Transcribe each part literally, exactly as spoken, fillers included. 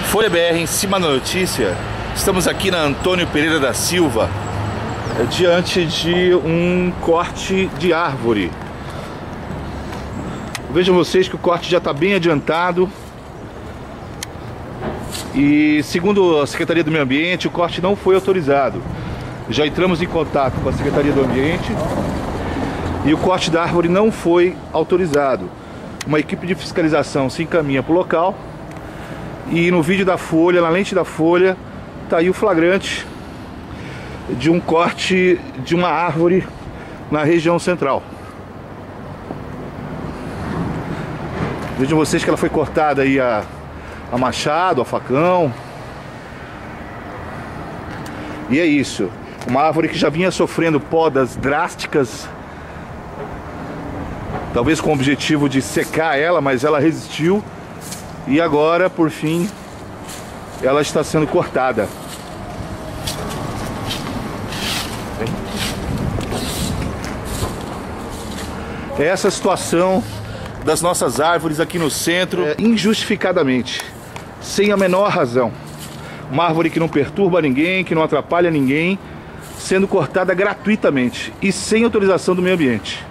Folha B R em cima da notícia. Estamos aqui na Antônio Pereira da Silva, diante de um corte de árvore. Vejam vocês que o corte já está bem adiantado. E segundo a Secretaria do Meio Ambiente, o corte não foi autorizado. Já entramos em contato com a Secretaria do Ambiente e o corte da árvore não foi autorizado. Uma equipe de fiscalização se encaminha para o local. E no vídeo da Folha, na lente da Folha, tá aí o flagrante de um corte de uma árvore na região central. Vejam vocês que ela foi cortada aí a, a machado, a facão. E é isso. Uma árvore que já vinha sofrendo podas drásticas, talvez com o objetivo de secar ela, mas ela resistiu. E agora, por fim, ela está sendo cortada. Essa é a situação das nossas árvores aqui no centro, é, injustificadamente, sem a menor razão. Uma árvore que não perturba ninguém, que não atrapalha ninguém, sendo cortada gratuitamente e sem autorização do meio ambiente.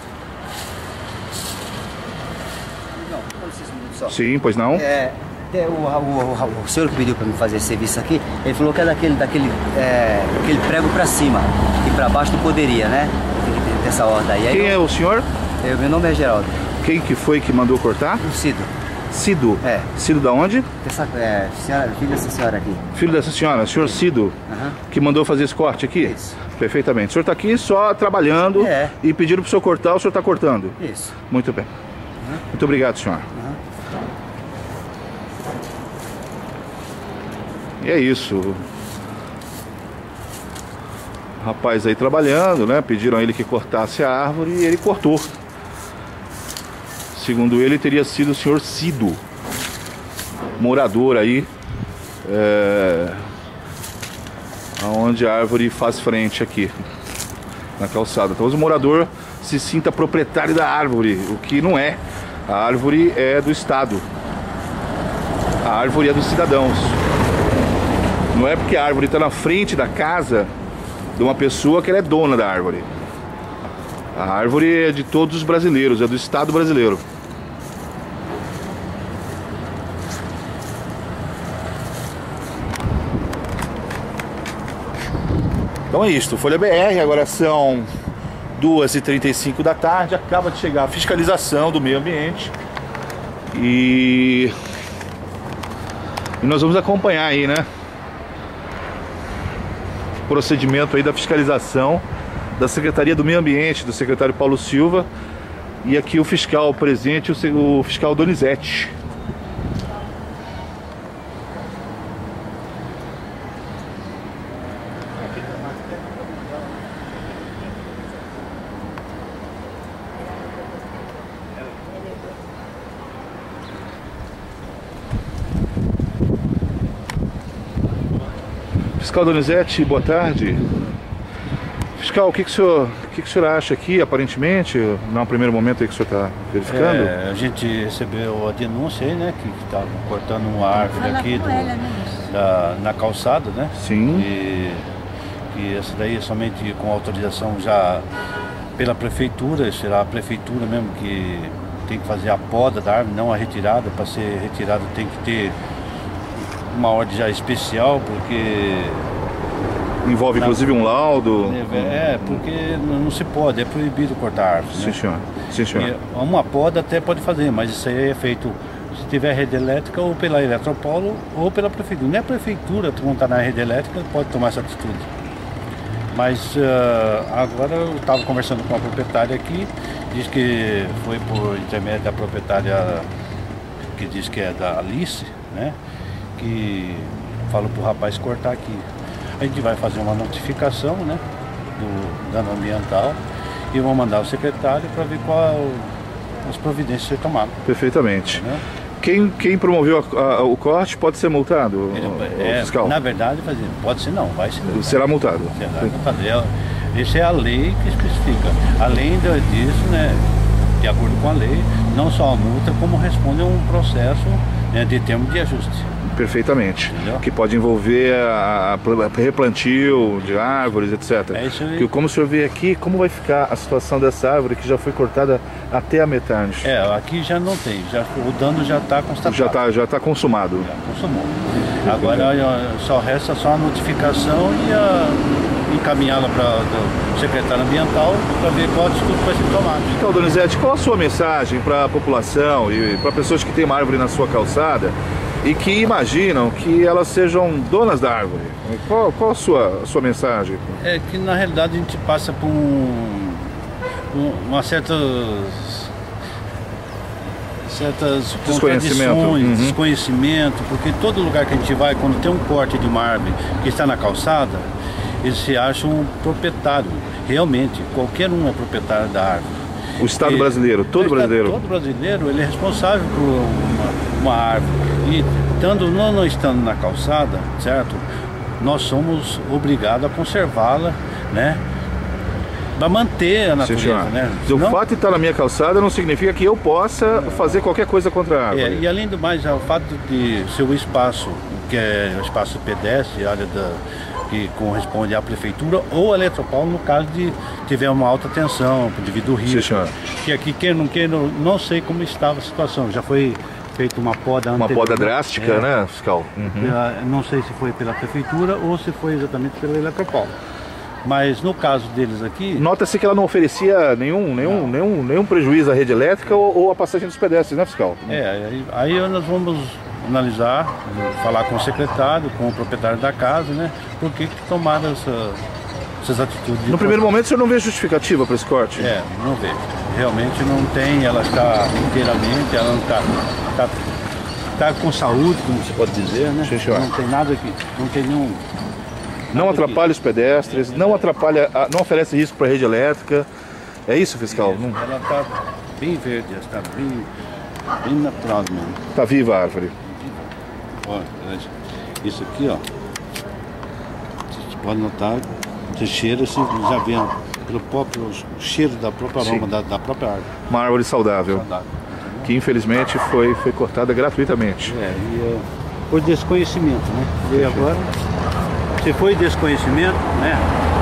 Sim, pois não? É, o, o, o, o senhor que pediu para me fazer esse serviço aqui, ele falou que é daquele, daquele é, aquele prego para cima e para baixo não poderia, né? Dessa ordem aí. Quem aí é eu, o senhor? Eu, meu nome é Geraldo. Quem que foi que mandou cortar? O Cido. Cido? É. Cido da onde? Essa, é, senhora, filho dessa senhora aqui. Filho dessa senhora, o senhor Cido, uhum. Que mandou fazer esse corte aqui? Isso. Perfeitamente. O senhor está aqui só trabalhando, é. E pediram para o senhor cortar, o senhor está cortando? Isso. Muito bem. Uhum. Muito obrigado, senhor. Uhum. E é isso. O rapaz aí trabalhando, né? Pediram a ele que cortasse a árvore e ele cortou. Segundo ele, teria sido o senhor Cido, morador aí, é, onde a árvore faz frente aqui, na calçada. Talvez o morador se sinta proprietário da árvore, o que não é. A árvore é do Estado. A árvore é dos cidadãos. Não é porque a árvore está na frente da casa de uma pessoa que ela é dona da árvore. A árvore é de todos os brasileiros, é do Estado brasileiro. Então é isto, Folha B R, agora são duas e trinta e cinco da tarde, acaba de chegar a fiscalização do meio ambiente. E, e nós vamos acompanhar aí, né? Procedimento aí da fiscalização da Secretaria do Meio Ambiente, do secretário Paulo Silva, e aqui o fiscal presente, o fiscal Donizete. Fiscal Donizete, boa tarde. Fiscal, o que, que, o, senhor, o que, que o senhor acha aqui, aparentemente, no primeiro momento aí que o senhor está verificando? É, a gente recebeu a denúncia aí, né, que estavam cortando uma árvore aqui do, da, na calçada, né? Sim. E, e essa daí é somente com autorização já pela prefeitura, será a prefeitura mesmo que tem que fazer a poda da árvore, não a retirada. Para ser retirada tem que ter uma ordem já especial, porque envolve na, inclusive um laudo. É, porque não se pode, é proibido cortar árvore. Sim, né? senhor. Sim, senhor. E uma poda até pode fazer, mas isso aí é feito se tiver rede elétrica ou pela Eletropolo ou pela prefeitura. Não é a prefeitura que não está na rede elétrica pode tomar essa atitude. Mas uh, agora eu estava conversando com a proprietária aqui, diz que foi por intermédio da proprietária que diz que é da Alice, né? Que falou pro rapaz cortar aqui. A gente vai fazer uma notificação, né, do dano ambiental e vou mandar o secretário para ver qual as providências a ser tomadas. Perfeitamente. Né? Quem, quem promoveu a, a, o corte pode ser multado, é, fiscal? Na verdade, pode ser não, vai ser multado. Será multado. Será multado. Essa é a lei que especifica. Além disso, né, de acordo com a lei, não só a multa, como responde a um processo né, de termo de ajuste. Perfeitamente. Entendeu? Que pode envolver a, a replantio de árvores, etcétera. É isso aí. Que, como o senhor vê aqui, como vai ficar a situação dessa árvore que já foi cortada até a metade? É, aqui já não tem, já, o dano já está constatado. Já está já tá consumado. Já consumou. Agora só resta só a notificação e a encaminhá-la para o secretário ambiental para ver qual atitude vai ser tomado. Então, Donizete, qual a sua mensagem para a população e para pessoas que têm uma árvore na sua calçada e que imaginam que elas sejam donas da árvore? Qual, qual a sua, a sua mensagem? É que na realidade a gente passa por um, um, uma certa certas Desconhecimento. contradições, Uhum. desconhecimento, porque todo lugar que a gente vai, quando tem um corte de uma árvore que está na calçada, eles se acham um proprietário. Realmente, qualquer um é proprietário da árvore. O Estado E, brasileiro, todo o Estado- brasileiro. Todo brasileiro, ele é responsável por uma, uma árvore. E estando, não, não estando na calçada, certo? Nós somos obrigados a conservá-la, né? Para manter a natureza, Senhor, né? o Senão- fato de estar na minha calçada não significa que eu possa fazer qualquer coisa contra a árvore. É, e além do mais, é o fato de ser o espaço, que é o espaço pedestre, área da, que corresponde à prefeitura, ou a Eletropaulo, no caso de tiver uma alta tensão, devido ao Sim, risco. senhor. Que aqui, quem não quer, não, não sei como estava a situação. Já foi feita uma poda Uma anterior, poda drástica, é, né, fiscal? Uhum. pela- Não sei se foi pela prefeitura ou se foi exatamente pela Eletropaulo. Mas no caso deles aqui, Nota-se que ela não oferecia nenhum, nenhum, nenhum, nenhum prejuízo à rede elétrica ou, ou à passagem dos pedestres, né, fiscal? É, aí, aí nós vamos analisar, falar com o secretário, com o proprietário da casa, né? Por que que tomaram essa, essas atitudes. de No primeiro cortar. momento o senhor não vê justificativa para esse corte? É, não vejo. Realmente não tem, ela está inteiramente, ela não está tá, tá com saúde, como se pode dizer, né? Sim, senhor. Não tem nada aqui, não tem nenhum... Não nada atrapalha os pedestres, não atrapalha, a- não oferece risco para a rede elétrica. É isso, fiscal? aqui. Não Ela está bem verde, ela está bem, bem natural mesmo. está viva a árvore. Ó, isso aqui, ó, você pode notar, você cheira, você já vê ó, pelo próprio o cheiro da própria aroma Sim. da, da própria árvore. Uma árvore saudável, Saudável, que infelizmente foi, foi cortada gratuitamente. entendeu? É, e é, por desconhecimento, né? E agora, se foi desconhecimento, né?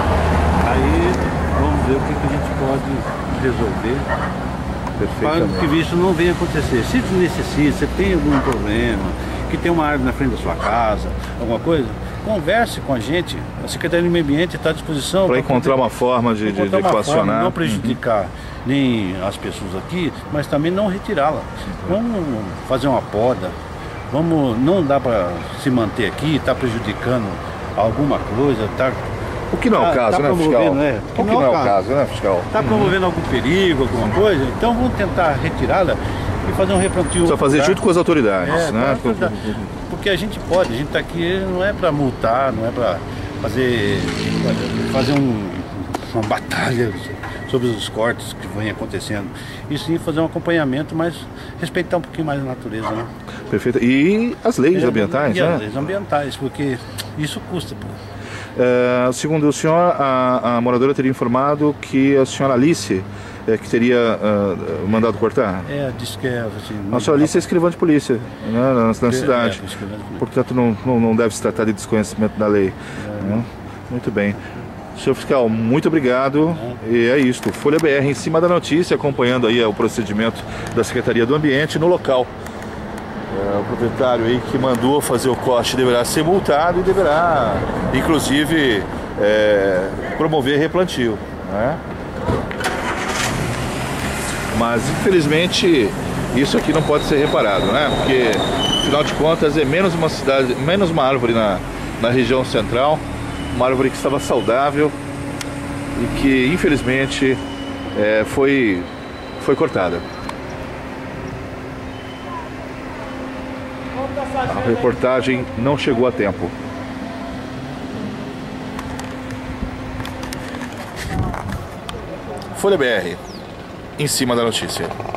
Aí vamos ver o que, que a gente pode resolver para que Perfeitamente. isso não venha acontecer. Se necessita, se tem algum problema, que tem uma árvore na frente da sua casa, alguma coisa, converse com a gente. A Secretaria do Meio Ambiente está à disposição Para encontrar uma forma de, de, de encontrar uma forma, equacionar. não prejudicar nem as pessoas aqui, mas também não retirá-la. Vamos fazer uma poda, vamos, não dá para se manter aqui, está prejudicando alguma coisa, está O que não é o Tá- caso, tá né, fiscal? promovendo, é. O que não é o caso, né, fiscal? tá promovendo algum perigo, alguma coisa, então vamos tentar retirá-la e fazer um replantio. Precisa fazer lugar. junto com as autoridades, É, né? com as autoridades. Porque a gente pode, a gente está aqui não é para multar, não é para fazer, fazer um, uma batalha sobre os cortes que vêm acontecendo. E sim fazer um acompanhamento, mas respeitar um pouquinho mais a natureza, né? Perfeito. E as leis É, ambientais, e né? as leis ambientais, porque isso custa. Pô. É, segundo o senhor, a, a moradora teria informado que a senhora Alice é, que teria ah, mandado cortar? É, diz que é assim. A senhora Alice é escrivã de polícia, né, na, na cidade. É, escrivã de polícia. Portanto, não, não, não deve se tratar de desconhecimento da lei. né? Muito bem. Senhor fiscal, muito obrigado. E é isto. Folha B R em cima da notícia, acompanhando aí o procedimento da Secretaria do Ambiente no local. É, o proprietário aí que mandou fazer o corte deverá ser multado e deverá, inclusive, é, promover replantio. Né? Mas, infelizmente, isso aqui não pode ser reparado, né? Porque, afinal de contas, é menos uma cidade, menos uma árvore na, na região central, uma árvore que estava saudável e que, infelizmente, é, foi, foi cortada. A reportagem não chegou a tempo. Folha B R, em cima da notícia.